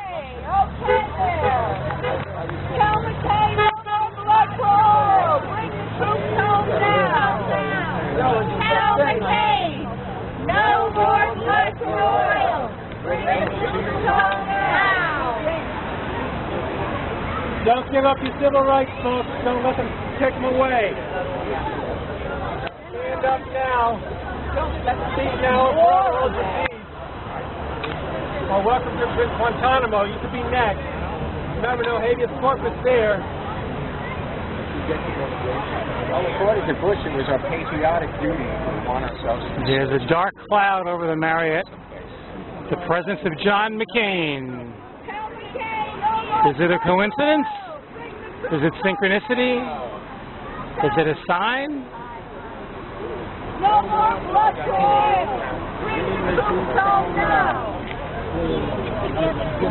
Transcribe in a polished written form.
Okay there. Tell McCain no more blood for oil. Bring the troops home now. Tell McCain no more blood for oil. Bring the troops home now. Don't give up your civil rights, folks. Don't let them take them away. Stand up now. Let's see now. Well, welcome to Guantanamo. You could be next. Remember, no habeas corpus there. Well, according to Bush, it was our patriotic duty to want ourselves. There's a dark cloud over the Marriott. The presence of John McCain. Is it a coincidence? Is it synchronicity? Is it a sign? No more blood for oil. Bring the troops home now.